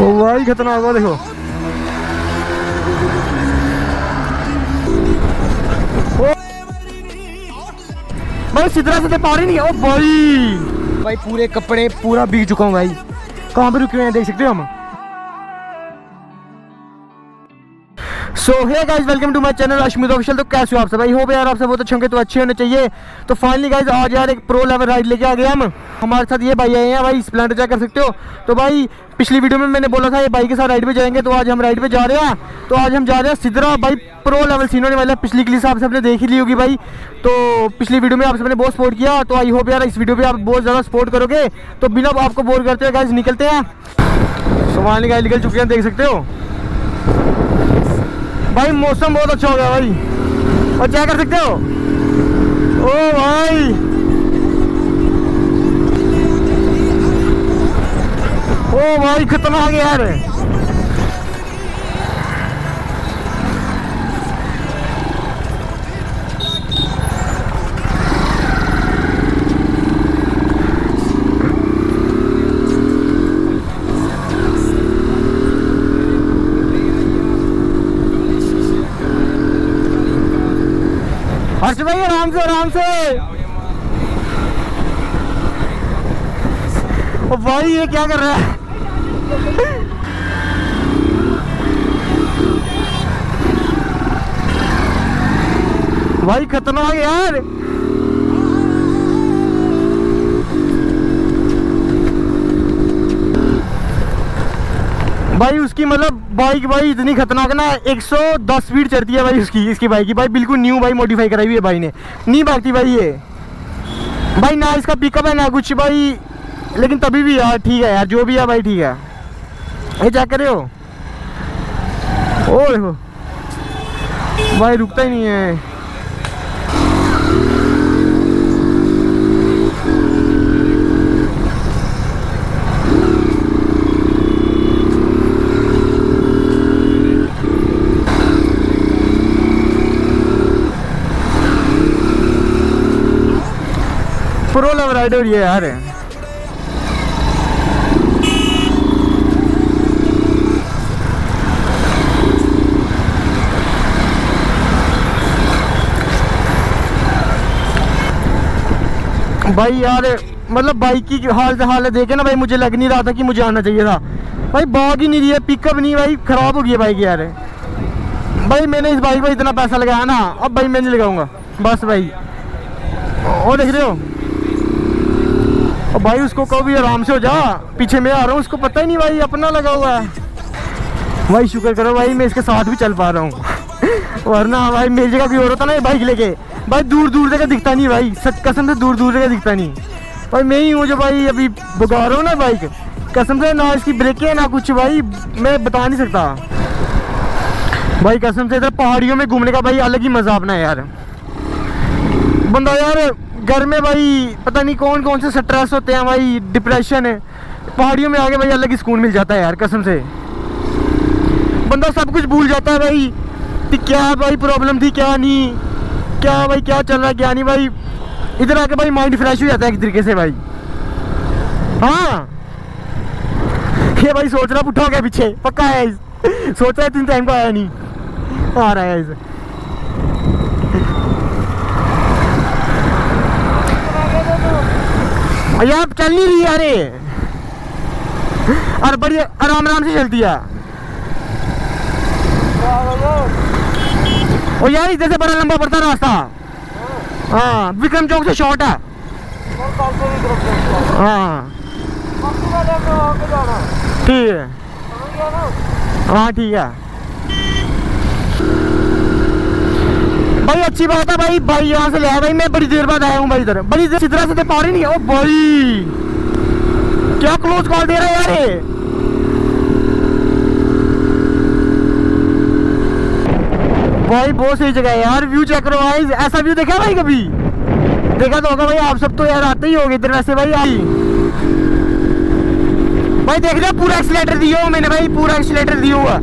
ओ भाई खतरनाक हुआ देखो। ओ भाई सिद्धरा से पा रही नहीं। ओ भाई पूरे कपड़े पूरा भीग चुका हूँ भाई। कहाँ पे रुके हुए हैं देख सकते हो हम। So hey guys, welcome to my channel Ashmit official. तो कैसे हो आप सब भाई? होप यार आप सब बहुत अच्छे होंगे, तो अच्छे होने चाहिए। तो फाइनली गाइस आज यार एक प्रो लेवल राइड लेके आ गए हम। हमारे साथ ये भाई आए हैं भाई, स्प्लेंडर चेक कर सकते हो। तो भाई पिछली वीडियो में मैंने बोला था ये बाइक के साथ राइड पे जाएंगे, तो आज हम राइड पे जा रहे हैं। तो आज हम जा रहे हैं सिद्धरा भाई, प्रो लेवल सीन होने वाला है। पिछली क्लिप आप सबने देख ही ली होगी भाई। तो पिछली वीडियो में आप सबने बहुत सपोर्ट किया, तो आई होप यार इस वीडियो पे आप बहुत ज़्यादा सपोर्ट करोगे। तो बिना आपको बोर करते हुए गाइस निकलते हैं। सो फाइनली गाइस निकल चुके हैं, देख सकते हो भाई। मौसम बहुत अच्छा हो गया भाई, और क्या कर सकते हो। ओ भाई ओ भाई खतरनाक यार। हर्ष भाई आराम से आराम से। ओ भाई ये क्या कर रहा है। भाई खतरनाक यार। भाई उसकी मतलब बाइक भाई इतनी खतरनाक ना, 110 स्पीड चलती है भाई इसकी बाइक की भाई। बिल्कुल न्यू भाई, मॉडिफाई कराई हुई है भाई ने। नहीं भागती भाई ये भाई, ना इसका पिकअप है ना कुछ भाई। लेकिन तभी भी यार ठीक है यार, जो भी है भाई ठीक है। ये चेक कर रहे हो, ओ देखो भाई रुकता ही नहीं है। प्रो लेवल राइडर ये यार है। भाई यार मतलब बाइक की हालत देखे ना भाई, मुझे लग नहीं रहा था कि मुझे आना चाहिए था भाई। भाग ही नहीं रही है, पिकअप नहीं भाई, खराब हो गई है बाइक यार। भाई मैंने इस बाइक पर इतना पैसा लगाया ना, अब भाई मैं नहीं लगाऊंगा बस भाई। और देख रहे हो, और भाई उसको कहो भी आराम से हो जा, पीछे मैं आ रहा हूँ, उसको पता ही नहीं भाई अपना लगा हुआ है। भाई शुक्र करो भाई मैं इसके साथ भी चल पा रहा हूँ, वरना भाई मेरी जगह भी हो रहा था ना ये बाइक लेके भाई, दूर दूर जगह दिखता नहीं भाई, सच कसम से दूर दूर जगह दिखता नहीं भाई। मैं ही हूँ जो भाई अभी भगा रहा हूँ ना बाइक, कसम से। ना इसकी ब्रेकें है ना कुछ भाई, मैं बता नहीं सकता भाई कसम से। इधर पहाड़ियों में घूमने का भाई अलग ही मजा अपना है यार। बंदा यार घर में भाई पता नहीं कौन कौन से स्ट्रेस होते हैं भाई, डिप्रेशन है, पहाड़ियों में आके भाई अलग ही सुकून मिल जाता है यार कसम से। बंदा सब कुछ भूल जाता है भाई कि क्या भाई प्रॉब्लम थी, क्या नहीं, क्या भाई क्या चल रहा है क्या नहीं भाई। इधर आके भाई माइंड फ्रेश हो जाता है एक तरीके से भाई। हाँ ये भाई सोच रहा पुट्ठा हो गया पीछे, पक्का है सोच रहा है 3 टाइम का आया नहीं, आ रहा है इसे। यार चल नहीं रही यार, और बड़ी आराम आराम से चलती है। ओ यार इधर से बड़ा लंबा पड़ता है रास्ता। हाँ विक्रम चौक से शॉर्ट है। हाँ ठीक है, हाँ ठीक है भाई। अच्छी बात है भाई, भाई यहाँ से ले आया भाई, मैं बड़ी देर बाद आया हूँ भाई इधर। बड़ी देर सिद्धरा से पा रही नहीं। ओ भाई क्या क्लोज कॉल दे रहा है यार ये। भाई बहुत सही जगह है यार, व्यू चेक करो भाई। ऐसा व्यू देखा भाई कभी? देखा तो होगा भाई आप सब, तो यार आते ही होगे इधर वैसे भाई। आई भाई देख रहे हो पूरा एक्सीलेटर दिया मैंने भाई, पूरा एक्सीलेटर दिया हुआ।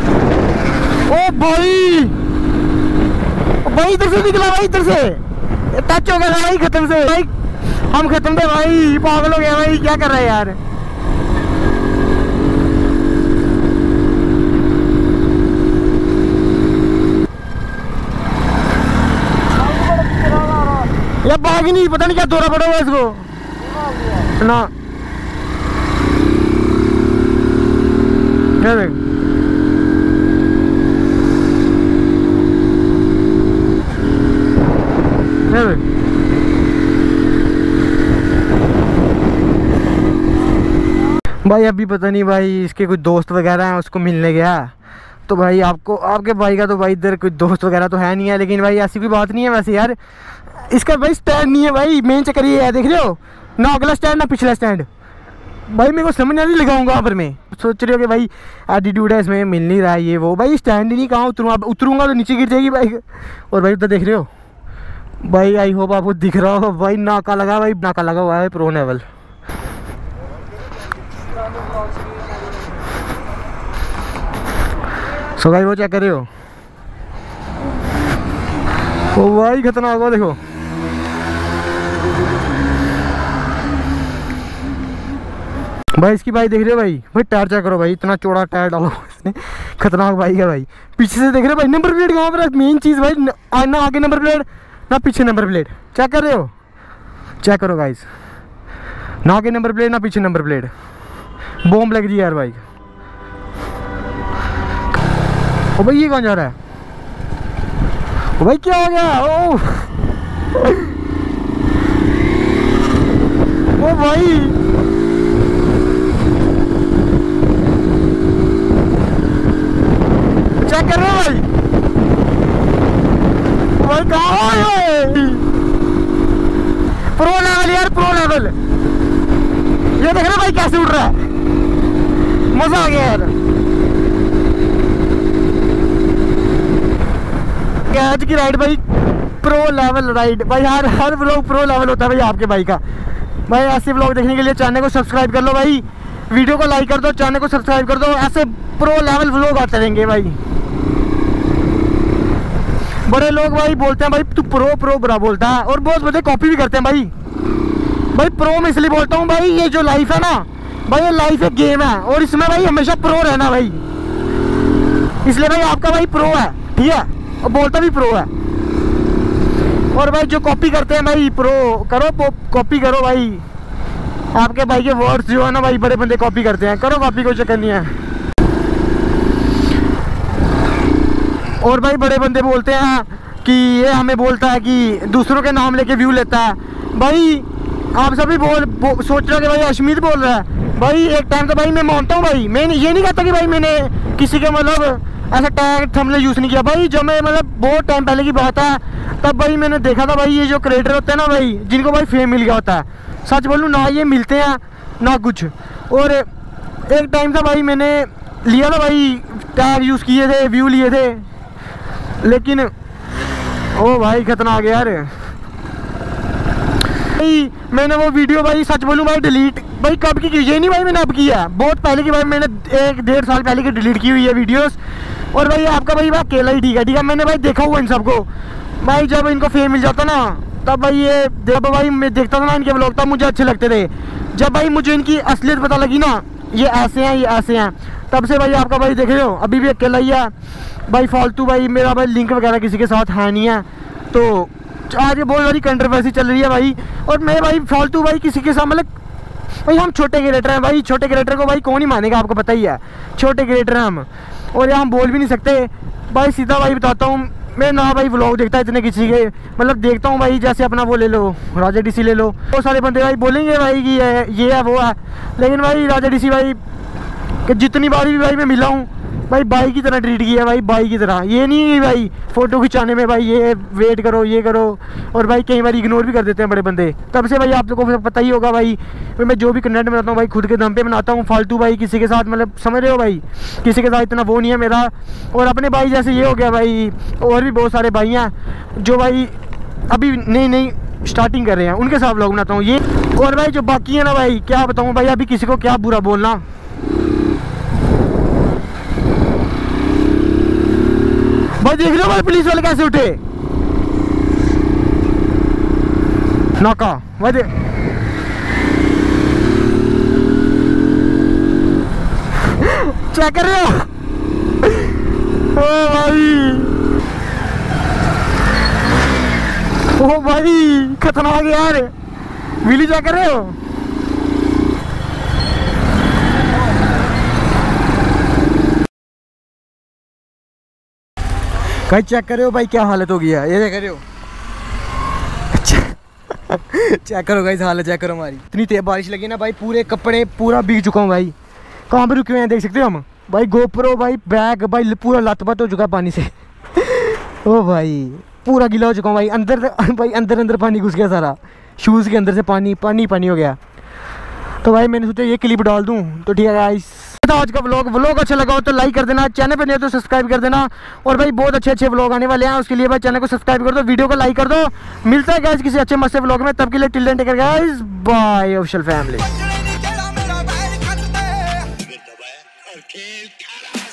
ओ भाई भाई इधर से निकला भाई, इधर से टच हो गया भाई, खत्म से भाई, हम खत्म थे भाई, पागल हो गया भाई, क्या कर रहे हैं यार। या बाग ही नहीं, पता नहीं क्या दौरा पड़ा हुआ इसको ना। ये देख भाई, अभी पता नहीं भाई इसके कुछ दोस्त वगैरह हैं, उसको मिलने गया। तो भाई आपको, आपके भाई का तो भाई इधर कोई दोस्त वगैरह तो है नहीं है, लेकिन भाई ऐसी कोई बात नहीं है वैसे यार। इसका भाई स्टैंड नहीं है भाई, मेन चक्कर ये है, देख रहे हो ना, अगला स्टैंड ना पिछला स्टैंड। भाई मेरे को समझ नहीं लगाऊंगा यहाँ पर, मैं सोच रही हो कि भाई एटीट्यूड है इसमें, मिल नहीं रहा है ये वो। भाई स्टैंड ही नहीं, कहाँ उतरूँगा, उतरूँगा तो नीचे गिर जाएगी बाइक। और भाई उधर देख रहे हो भाई, आई होप आपको दिख रहा हो भाई, नाका लगा भाई, नाका लगा हुआ है प्रो लेवल। सो भाई वो चेक कर रहे हो, ओ भाई खतरनाक हो, देखो भाई इसकी बाइक देख रहे हो भाई, भाई टायर चेक करो भाई, इतना चौड़ा टायर डाला इसने, खतरनाक बाइक है भाई। पीछे से देख रहे हो भाई, नंबर प्लेट कहाँ पर, मेन चीज़ भाई, ना आगे नंबर प्लेट ना पीछे नंबर प्लेट, चेक कर रहे हो, चेक करो गाइस, ना आगे नंबर प्लेट ना पीछे नंबर प्लेट, बॉम्ब लग रही है यार बाइक। ओ भाई ये कौन जा रहा है, ओ भाई क्या हो गया, ओ भाई चेक कर रहे हो भाई, भाई कहाँ है, प्रो लेवल यार, प्रो लेवल। ये देख रहे भाई कैसे उड़ रहा है, मजा आ गया यार। आज की राइड भाई प्रो लेवल राइड भाई, हर व्लॉग प्रो लेवल होता है भाई आपके भाई का। भाई ऐसे व्लॉग देखने के लिए चैनल को सब्सक्राइब कर लो भाई, वीडियो को लाइक कर दो, चैनल को सब्सक्राइब कर दो, ऐसे प्रो लेवल व्लॉग आते रहेंगे भाई। बड़े लोग भाई बोलते हैं भाई तू प्रो बड़ा बोलता है, और बहुत बड़े कॉपी भी करते हैं भाई। भाई प्रो में इसलिए बोलता हूँ भाई, ये जो लाइफ है ना भाई, ये लाइफ एक गेम है, और इसमें भाई हमेशा प्रो रहना भाई, इसलिए भाई आपका भाई प्रो है, ठीक है, और बोलता भी प्रो है। और भाई जो कॉपी करते हैं भाई, प्रो करो, कॉपी करो भाई, आपके भाई के वर्ड्स जो है ना भाई, बड़े बंदे कॉपी करते हैं, करो कॉपी, कोई चक्कर नहीं है। और भाई बड़े बंदे बोलते हैं कि ये हमें बोलता है कि दूसरों के नाम लेके व्यू लेता है। भाई आप सभी सोच रहे हो कि भाई अश्मीत बोल रहा है, भाई एक टाइम तो भाई मैं मानता हूँ भाई, मैं ये नहीं कहता कि भाई मैंने किसी के मतलब ऐसा टैग थंबनेल यूज़ नहीं किया भाई। जो मैं मतलब बहुत टाइम पहले की बात है, तब भाई मैंने देखा था भाई, ये जो क्रिएटर होते हैं ना भाई, जिनको भाई फेम मिल गया होता है, सच बोलूँ ना ये मिलते हैं ना कुछ। और एक टाइम था भाई मैंने लिया था भाई, टैग यूज़ किए थे, व्यू लिए थे, लेकिन ओ भाई खतरनाक यार भाई। मैंने वो वीडियो भाई सच बोलूँ भाई डिलीट भाई कब की, ये नहीं भाई मैंने अब किया, बहुत पहले की भाई, मैंने 1-1.5 साल पहले की डिलीट की हुई है वीडियोस। और भाई आपका भाई अकेला ही ठीक है, मैंने भाई देखा हुआ इन सबको भाई, जब इनको फेम मिल जाता ना तब भाई ये जब भाई मैं देखता था ना इनके व्लॉग, तब मुझे अच्छे लगते थे। जब भाई मुझे इनकी असलियत पता लगी ना, ये ऐसे हैं, ये ऐसे हैं, तब से भाई आपका भाई देख रहे हो अभी भी अकेला ही है भाई, फालतू भाई, मेरा भाई लिंक वगैरह किसी के साथ है नहीं है। तो आज ये बहुत सारी कंट्रोवर्सी चल रही है भाई, और मैं भाई फालतू भाई किसी के साथ, मतलब भाई हम छोटे क्रिएटर हैं भाई, छोटे क्रिएटर को भाई कौन ही मानेगा, आपको पता ही है, छोटे क्रिएटर हैं हम, और यहाँ हम बोल भी नहीं सकते भाई। सीधा भाई बताता हूँ, मैं ना भाई व्लॉग देखता इतने किसी के, मतलब देखता हूँ भाई, जैसे अपना वो ले लो, राजा डीसी ले लो, बहुत सारे बंदे भाई बोलेंगे भाई कि ये है वो है, लेकिन भाई राजा डीसी भाई कि जितनी बार भी भाई मैं मिला हूँ भाई, बाई की तरह ट्रीट किया भाई, बाई की तरह। ये नहीं है भाई फ़ोटो खिंचाने में भाई ये वेट करो, ये करो, और भाई कई बार इग्नोर भी कर देते हैं बड़े बंदे। तब से भाई आप लोगों को पता ही होगा भाई, मैं जो भी कंटेंट बनाता हूँ भाई खुद के दम पे बनाता हूँ, फालतू भाई किसी के साथ, मतलब समझ रहे हो भाई, किसी के साथ इतना वो नहीं है मेरा। और अपने भाई जैसे ये हो गया भाई, और भी बहुत सारे भाई हैं जो भाई अभी नई स्टार्टिंग कर रहे हैं, उनके साथ व्लॉग बनाता हूँ ये। और भाई जो बाकी है ना भाई, क्या बताऊँ भाई, अभी किसी को क्या बुरा बोलना। भाई देख लो भाई पुलिस वाले कैसे उठे, नाका भाई चेक कर रहे हो? ओ भाई, ओ भाई खतरनाक यार, व्हीली चेक कर रहे हो? भाई चेक कर रहे हो भाई क्या हालत हो गया, ये देख रहे हो? चेक करो गाइस, हालत चेक करो हमारी। इतनी तेज बारिश लगी ना भाई, पूरे कपड़े पूरा भीग चुका हूँ भाई। कहाँ पे रुके हुए हैं देख सकते हो हम भाई। गोप्रो भाई, बैग भाई पूरा लथपथ हो चुका है पानी से। ओ भाई पूरा गीला हो चुका हूँ भाई, अंदर भाई अंदर पानी घुस गया सारा, शूज़ के अंदर से पानी हो गया। तो भाई मैंने सोचा ये क्लिप डाल दूँ, तो ठीक है गाइस। तो आज का व्लॉग अच्छा लगा हो तो लाइक कर देना, चैनल पे नहीं हो तो सब्सक्राइब कर देना। और भाई बहुत अच्छे व्लॉग आने वाले हैं, उसके लिए भाई चैनल को सब्सक्राइब कर दो, वीडियो को लाइक कर दो। मिलता है गाइस किसी अच्छे मस्त व्लॉग में, तब के लिए till then take care guys, bye official family.